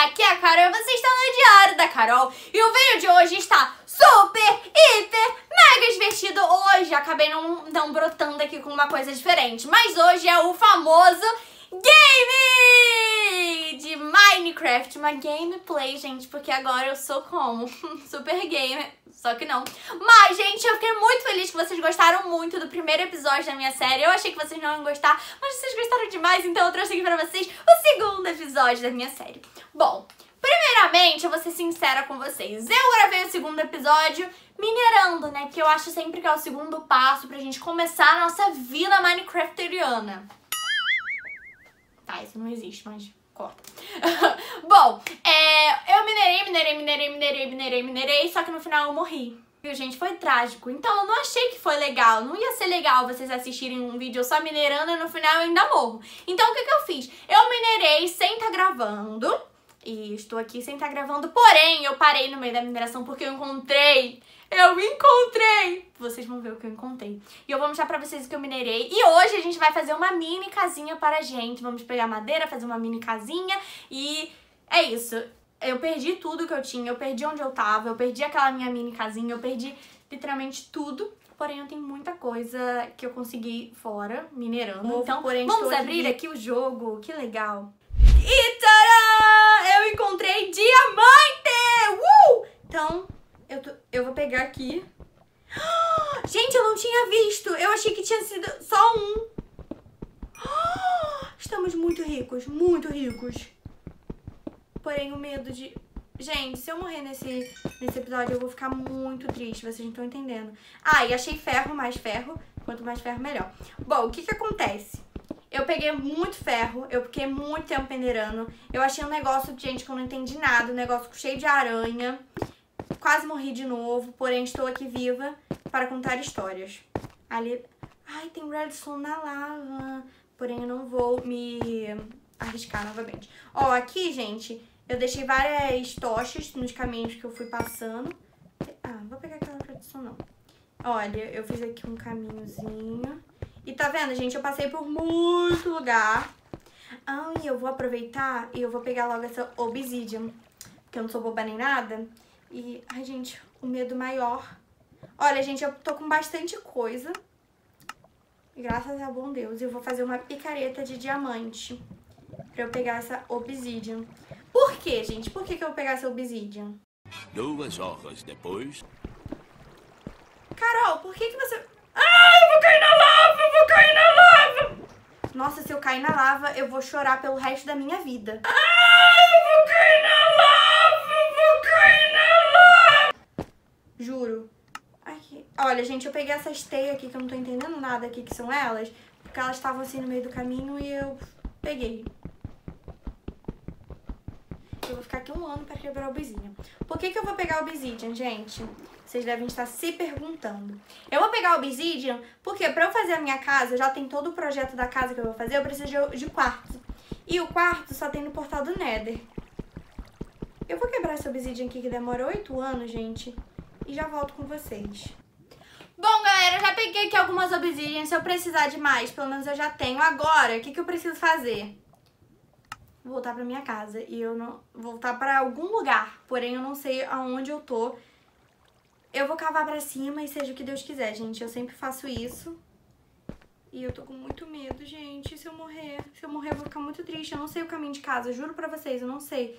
aqui é a Carol e você está no Diário da Carol. E o vídeo de hoje está super, hiper, mega divertido. Hoje acabei não brotando aqui com uma coisa diferente, mas hoje é o famoso game de Minecraft. Uma gameplay, gente, porque agora eu sou como? Super gamer. Só que não. Mas, gente, eu fiquei muito feliz que vocês gostaram muito do primeiro episódio da minha série. Eu achei que vocês não iam gostar, mas vocês gostaram demais, então eu trouxe aqui pra vocês o segundo episódio da minha série. Bom, primeiramente, eu vou ser sincera com vocês. Eu gravei o segundo episódio minerando, né? Que eu acho sempre que é o segundo passo pra gente começar a nossa vida minecrafteriana. Tá, isso não existe, mas corta. Bom, eu minerei, só que no final eu morri. Viu, gente? Foi trágico. Então eu não achei que foi legal. Não ia ser legal vocês assistirem um vídeo só minerando e no final eu ainda morro. Então o que eu fiz? Eu minerei sem estar gravando. E estou aqui sem estar gravando. Porém, eu parei no meio da mineração porque eu encontrei. Vocês vão ver o que eu encontrei. E eu vou mostrar pra vocês o que eu minerei. E hoje a gente vai fazer uma mini casinha para a gente. Vamos pegar madeira, fazer uma mini casinha. E é isso. Eu perdi tudo que eu tinha. Eu perdi onde eu tava. Eu perdi aquela minha mini casinha. Eu perdi literalmente tudo. Porém, eu tenho muita coisa que eu consegui fora, minerando. Então, vamos abrir aqui o jogo. Que legal. E tcharam! Eu encontrei diamante! Então, eu vou pegar aqui. Gente, eu não tinha visto. Eu achei que tinha sido só um. Estamos muito ricos, muito ricos. Porém, o medo de... Gente, se eu morrer nesse episódio, eu vou ficar muito triste. Vocês não estão entendendo. Ah, e achei ferro, mais ferro. Quanto mais ferro, melhor. Bom, o que acontece? Eu peguei muito ferro, eu fiquei muito tempo minerando. Eu achei um negócio, gente, que eu não entendi nada. Um negócio cheio de aranha. Quase morri de novo, porém estou aqui viva para contar histórias. Ali... Ai, tem redstone na lava. Porém, eu não vou me arriscar novamente. Ó, aqui, gente, eu deixei várias tochas nos caminhos que eu fui passando. Ah, não vou pegar aquela redstone, não. Olha, eu fiz aqui um caminhozinho. E tá vendo, gente? Eu passei por muito lugar. Ah, e eu vou aproveitar e eu vou pegar logo essa obsidian. Porque eu não sou boba nem nada. E, ai, gente, o medo maior. Olha, gente, eu tô com bastante coisa. Graças a bom Deus. Eu vou fazer uma picareta de diamante pra eu pegar essa obsidian. Por quê, gente? Por que eu vou pegar essa obsidian? 2 horas depois... Carol, por que você... Ah, eu vou cair na lava! Eu vou cair na lava! Nossa, se eu cair na lava, eu vou chorar pelo resto da minha vida. Ah, eu vou cair na lava! Eu vou cair na lava! Juro. Aqui. Olha, gente, eu peguei essas teias aqui que eu não tô entendendo nada aqui que são elas. Porque elas estavam assim no meio do caminho e eu peguei. Eu vou ficar aqui um ano pra quebrar a obsidian. Por que eu vou pegar a obsidian, gente? Vocês devem estar se perguntando. Eu vou pegar a obsidian porque pra eu fazer a minha casa, eu já tenho todo o projeto da casa que eu vou fazer, eu preciso de quartzo. E o quartzo só tem no portal do Nether. Eu vou quebrar essa obsidian aqui que demora 8 anos, gente. E já volto com vocês. Bom, galera, eu já peguei aqui algumas obsidians. Se eu precisar de mais, pelo menos eu já tenho. Agora, o que eu preciso fazer? Voltar pra minha casa. E eu não... Voltar pra algum lugar. Porém, eu não sei aonde eu tô. Eu vou cavar pra cima e seja o que Deus quiser, gente. Eu sempre faço isso. E eu tô com muito medo, gente. Se eu morrer, eu vou ficar muito triste. Eu não sei o caminho de casa. Juro pra vocês, eu não sei.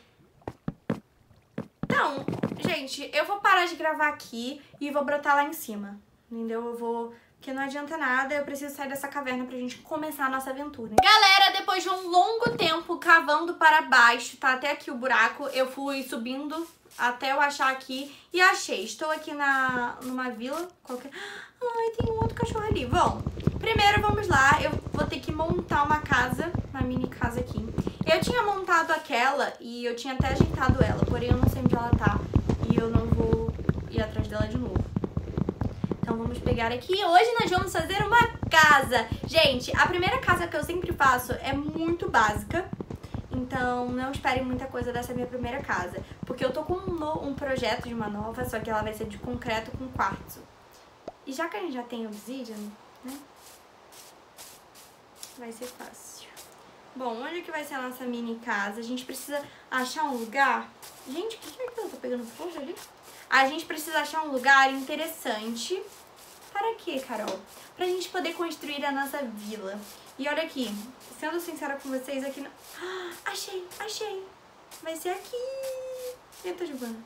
Então, gente, eu vou parar de gravar aqui e vou brotar lá em cima. Entendeu? Eu vou... Porque não adianta nada, eu preciso sair dessa caverna pra gente começar a nossa aventura. Galera, depois de um longo tempo cavando para baixo, tá até aqui o buraco, eu fui subindo até eu achar aqui e achei. Estou aqui numa vila qualquer... Ai, tem um outro cachorro ali. Bom, primeiro vamos lá, eu vou ter que montar uma casa, uma mini casa aqui. Eu tinha montado aquela e eu tinha até ajeitado ela, porém eu não sei onde ela tá e eu não vou ir atrás dela de novo. Então vamos pegar aqui. Hoje nós vamos fazer uma casa. Gente, a primeira casa que eu sempre faço é muito básica. Então não esperem muita coisa dessa minha primeira casa. Porque eu tô com um projeto de uma nova, só que ela vai ser de concreto com quartzo. E já que a gente já tem obsidian, né? Vai ser fácil. Bom, onde que vai ser a nossa mini casa? A gente precisa achar um lugar... Gente, o que é que ela tá pegando fogo ali? A gente precisa achar um lugar interessante. Para quê, Carol? Pra gente poder construir a nossa vila. E olha aqui, sendo sincera com vocês, aqui... No... Ah, achei! Vai ser aqui. Eita, Giovana.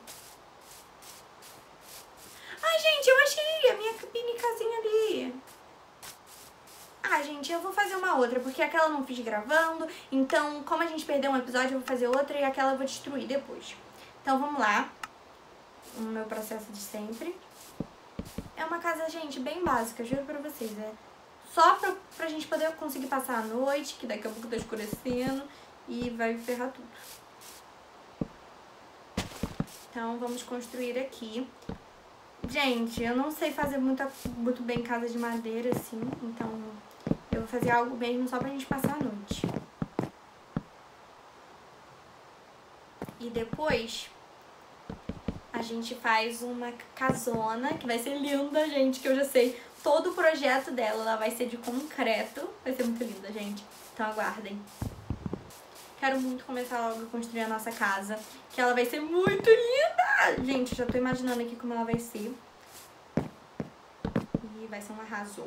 Ai, gente, eu achei a minha mini casinha ali. Ah, gente, eu vou fazer uma outra, porque aquela eu não fiz gravando. Então, como a gente perdeu um episódio, eu vou fazer outra e aquela eu vou destruir depois. Então, vamos lá. O meu processo de sempre. É uma casa, gente, bem básica, juro pra vocês. É só pra gente poder conseguir passar a noite, que daqui a pouco tá escurecendo e vai ferrar tudo. Então, vamos construir aqui. Gente, eu não sei fazer muito bem casa de madeira, assim. Então, eu vou fazer algo mesmo só pra gente passar a noite. E depois, a gente faz uma casona, que vai ser linda, gente, que eu já sei. Todo o projeto dela, ela vai ser de concreto. Vai ser muito linda, gente. Então, aguardem. Quero muito começar logo a construir a nossa casa, que ela vai ser muito linda! Gente, já tô imaginando aqui como ela vai ser. E vai ser um arraso.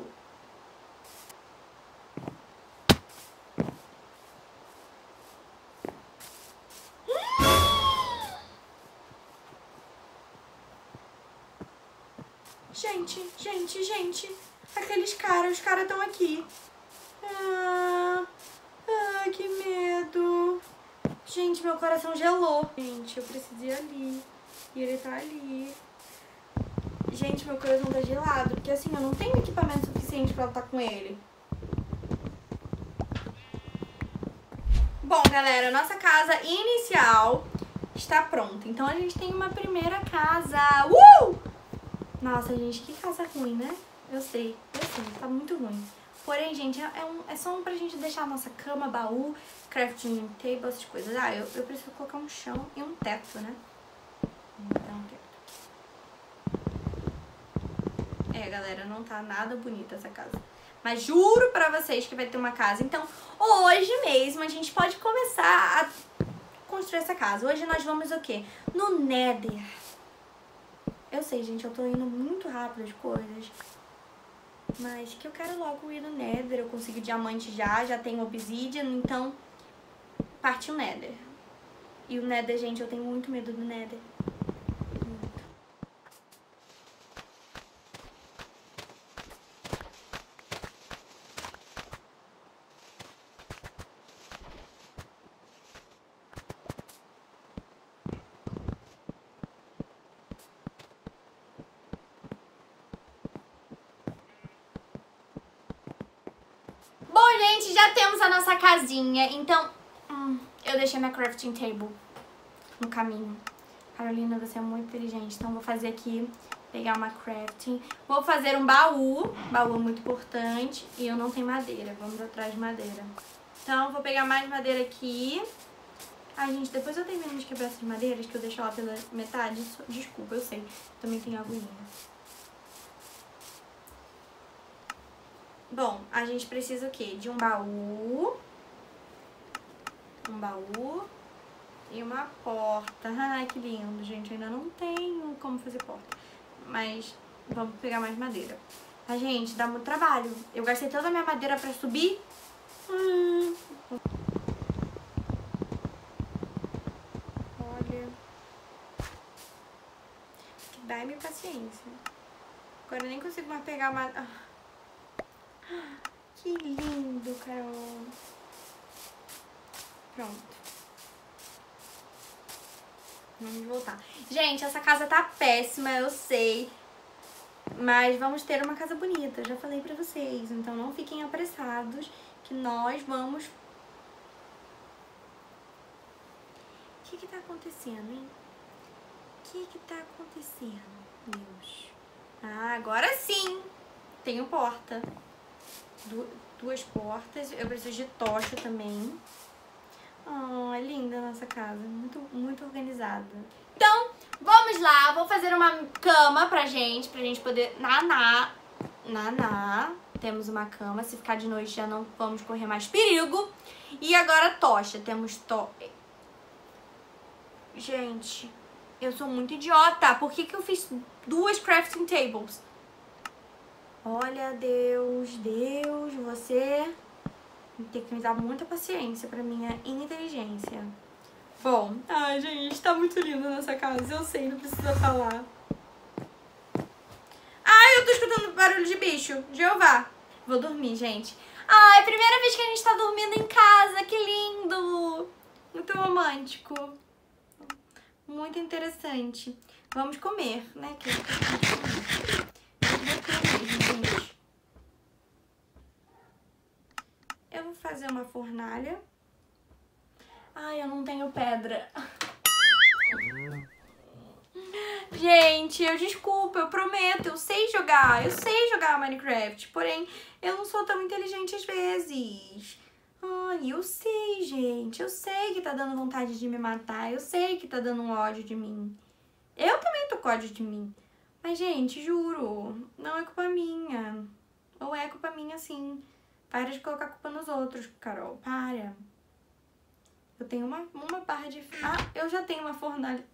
Gente. Aqueles caras, os caras estão aqui. Que medo. Gente, meu coração gelou. Gente, eu preciso ir ali. E ele tá ali. Gente, meu coração tá gelado. Porque assim, eu não tenho equipamento suficiente pra lutar com ele. Bom, galera, nossa casa inicial está pronta. Então, a gente tem uma primeira casa. Nossa, gente, que casa ruim, né? Eu sei, tá muito ruim. Porém, gente, é só pra gente deixar a nossa cama, baú, crafting table, essas coisas. Eu preciso colocar um chão e um teto, né? Então, teto. Galera, não tá nada bonita essa casa. Mas juro pra vocês que vai ter uma casa. Então, hoje mesmo, a gente pode começar a construir essa casa. Hoje nós vamos o quê? No Nether. Eu sei, gente, eu tô indo muito rápido as coisas. Mas que eu quero logo ir no Nether. Eu consegui diamante já tenho obsidian, então partiu o Nether. E o Nether, gente, eu tenho muito medo do Nether. Muito. Bom, gente, já temos a nossa casinha. Então, eu deixei minha crafting table no caminho. Carolina, você é muito inteligente. Então, vou fazer aqui, pegar uma crafting. Vou fazer um baú. Baú é muito importante. E eu não tenho madeira. Vamos atrás de madeira. Então, vou pegar mais madeira aqui. Ai, gente, depois eu termino de quebrar essas madeiras, que eu deixo ela pela metade. Desculpa, eu sei. Também tem aguinha. Bom, a gente precisa o quê? De um baú. Um baú. E uma porta. Ai, que lindo, gente. Eu ainda não tenho como fazer porta. Mas vamos pegar mais madeira. Tá, gente? Dá muito trabalho. Eu gastei toda a minha madeira pra subir. Olha. Dá-me paciência. Agora eu nem consigo mais pegar uma... Que lindo, Carol. Pronto. Vamos voltar. Gente, essa casa tá péssima, eu sei. Mas vamos ter uma casa bonita, já falei pra vocês. Então não fiquem apressados, que nós vamos... O que tá acontecendo, hein? O que tá acontecendo, Deus? Agora sim! Tenho porta. Duas portas. Eu preciso de tocha também. É linda a nossa casa. Muito organizada. Então, vamos lá. Vou fazer uma cama pra gente poder nanar. temos uma cama. Se ficar de noite já não vamos correr mais perigo. E agora tocha. Temos Gente, eu sou muito idiota. Por que eu fiz 2 crafting tables? Olha, Deus, você tem que me dar muita paciência pra minha inteligência. Bom, ai, gente, tá muito lindo nessa casa. Eu sei, não precisa falar. Ai, eu tô escutando barulho de bicho. Jeová. Vou dormir, gente. Ai, primeira vez que a gente tá dormindo em casa. Que lindo. Muito romântico. Muito interessante. Vamos comer, né? Eu vou fazer uma fornalha. Ai, eu não tenho pedra. Gente, desculpa, eu prometo, eu sei jogar Minecraft, porém, eu não sou tão inteligente às vezes. Ai, eu sei, gente, eu sei que tá dando vontade de me matar, eu sei que tá dando um ódio de mim. Eu também tô com ódio de mim. Mas, gente, juro, não é culpa minha. Ou é culpa minha, sim. Para de colocar culpa nos outros, Carol, para. Eu tenho uma barra de... Ah, eu já tenho uma fornalha.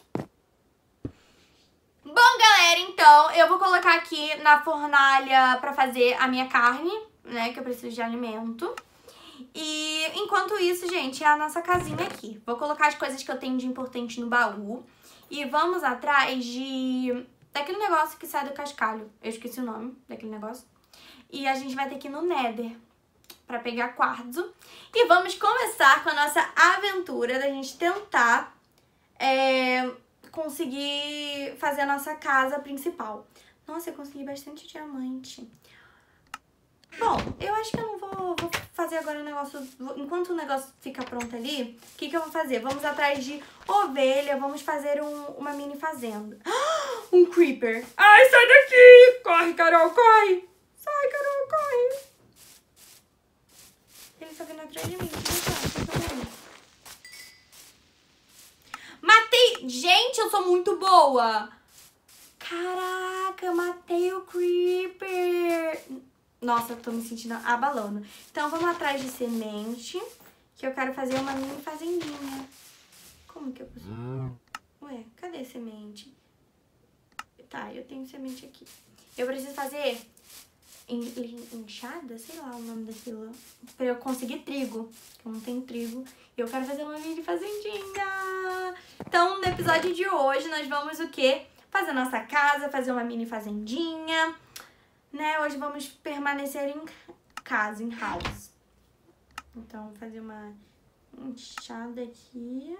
Bom, galera, então, eu vou colocar aqui na fornalha pra fazer a minha carne, né, que eu preciso de alimento. E enquanto isso, gente, é a nossa casinha aqui. Vou colocar as coisas que eu tenho de importante no baú. E vamos atrás daquele negócio que sai do cascalho. Eu esqueci o nome daquele negócio. E a gente vai ter que ir no Nether pra pegar quartzo. E vamos começar com a nossa aventura da gente tentar conseguir fazer a nossa casa principal. Nossa, eu consegui bastante diamante. Bom, eu acho que eu não vou fazer agora o negócio... Enquanto o negócio fica pronto ali, o que eu vou fazer? Vamos atrás de ovelha, vamos fazer uma mini fazenda. Um creeper. Ai, sai daqui! Corre, Carol, corre! Sai, Carol, corre! Ele tá vindo atrás de mim. Matei! Gente, eu sou muito boa! Caraca, matei o creeper! Nossa, eu tô me sentindo abalando. Então, vamos atrás de semente, que eu quero fazer uma mini fazendinha. Como que eu posso... Ué, cadê semente? Tá, eu tenho semente aqui. Eu preciso fazer enxada, sei lá o nome daquilo, pra eu conseguir trigo. Eu não tenho trigo. E eu quero fazer uma mini fazendinha. Então, no episódio de hoje, nós vamos o quê? Fazer nossa casa, fazer uma mini fazendinha. Né, hoje vamos permanecer em casa, em house. Então, vou fazer uma enxada aqui.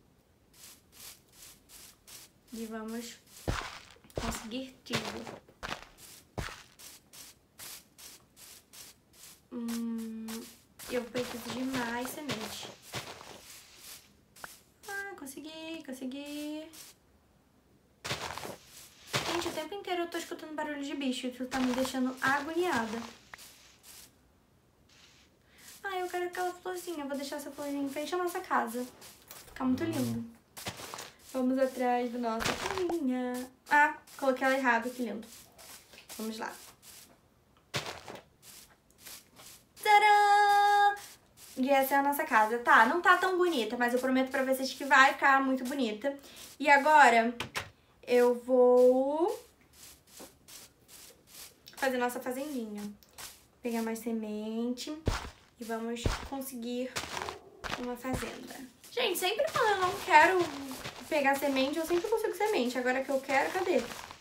E vamos conseguir trigo. Eu preciso de mais semente. Ah, consegui. Gente, o tempo inteiro eu tô escutando barulho de bicho. Isso tá me deixando agoniada. Ah, eu quero aquela florzinha. Eu vou deixar essa florzinha em frente à nossa casa. Fica muito lindo. Vamos atrás da nossa caminha. Ah, coloquei ela errado. Que lindo. Vamos lá. Tcharam! E essa é a nossa casa. Tá, não tá tão bonita, mas eu prometo pra vocês que vai ficar muito bonita. E agora... eu vou fazer nossa fazendinha. Pegar mais semente e vamos conseguir uma fazenda. Gente, sempre quando eu não quero pegar semente, eu sempre consigo semente. Agora que eu quero, cadê?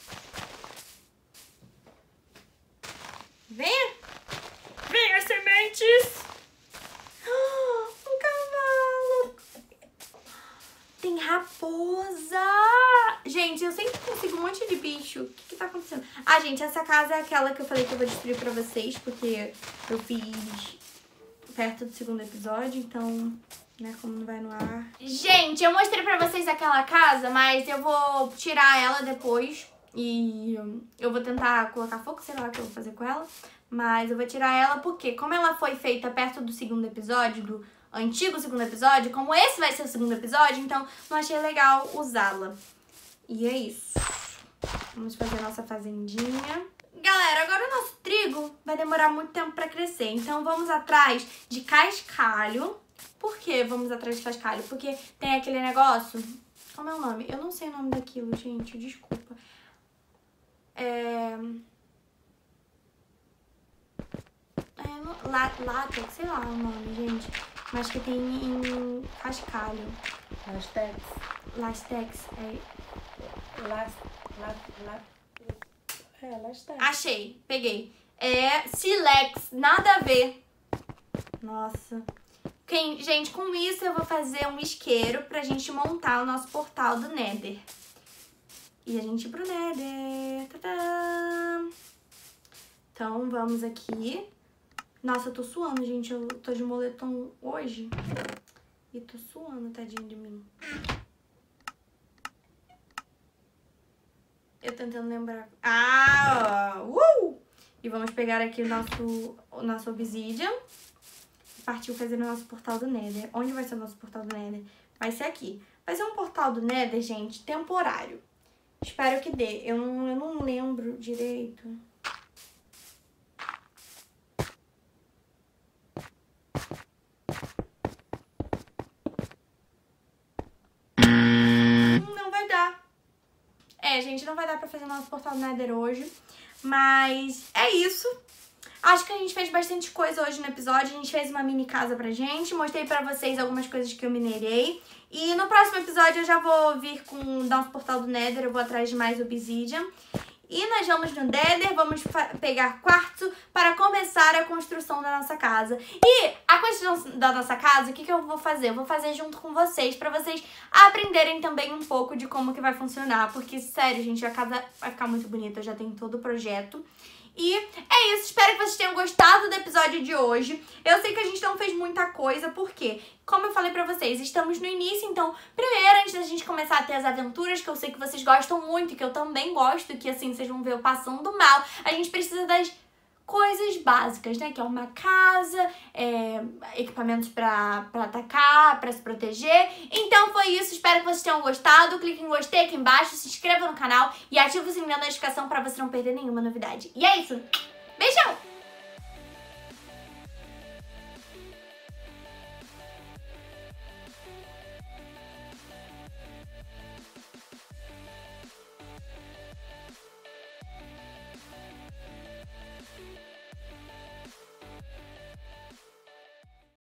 Venha! Venha, sementes! Um cavalo! Tem raposa! Gente, eu sempre consigo um monte de bicho. O que tá acontecendo? Ah, gente, essa casa é aquela que eu falei que eu vou destruir pra vocês, porque eu fiz perto do segundo episódio, então, né, como não vai no ar. Gente, eu mostrei pra vocês aquela casa, mas eu vou tirar ela depois e eu vou tentar colocar fogo, sei lá o que eu vou fazer com ela, mas eu vou tirar ela porque, como ela foi feita perto do segundo episódio, do antigo segundo episódio, como esse vai ser o segundo episódio, então não achei legal usá-la. E é isso. Vamos fazer a nossa fazendinha. Galera, agora o nosso trigo vai demorar muito tempo pra crescer. Então vamos atrás de cascalho. Por que vamos atrás de cascalho? Porque tem aquele negócio... Como é o nome? Eu não sei o nome daquilo, gente. Desculpa. Látex, sei lá o nome, gente. Mas que tem em cascalho. Lastex. Lastex. Lastex. Achei, peguei. É silex, nada a ver. Nossa. Gente, com isso eu vou fazer um isqueiro pra gente montar o nosso portal do Nether. E a gente ir pro Nether. Tadã! Então, vamos aqui. Nossa, eu tô suando, gente. Eu tô de moletom hoje. E tô suando, tadinho de mim. Eu tentando lembrar. E vamos pegar aqui o nosso obsidian. Partiu fazer o nosso portal do Nether. Onde vai ser o nosso portal do Nether? Vai ser aqui. Vai ser um portal do Nether, gente, temporário. Espero que dê. Eu não lembro direito. Não vai dar. Gente, não vai dar pra fazer o nosso portal do Nether hoje. Mas é isso. Acho que a gente fez bastante coisa hoje no episódio. A gente fez uma mini casa pra gente. Mostrei pra vocês algumas coisas que eu minerei. E no próximo episódio eu já vou vir com o nosso portal do Nether. Eu vou atrás de mais obsidian. E nós vamos no Nether, vamos pegar quartzo para começar a construção da nossa casa. E a construção da nossa casa, o que eu vou fazer? Eu vou fazer junto com vocês, para vocês aprenderem também um pouco de como que vai funcionar. Porque, sério, gente, a casa vai ficar muito bonita, eu já tenho todo o projeto. E é isso, espero que vocês tenham gostado do episódio de hoje. Eu sei que a gente não fez muita coisa, porque, como eu falei pra vocês, estamos no início, então, primeiro, antes da gente começar a ter as aventuras, que eu sei que vocês gostam muito, e que eu também gosto, que assim, vocês vão ver eu passando mal, a gente precisa das coisas básicas, né? Que é uma casa, equipamentos pra atacar, pra se proteger. Então foi isso, espero que vocês tenham gostado. Clique em gostei aqui embaixo, se inscreva no canal e ative o sininho da notificação pra você não perder nenhuma novidade. E é isso, beijão!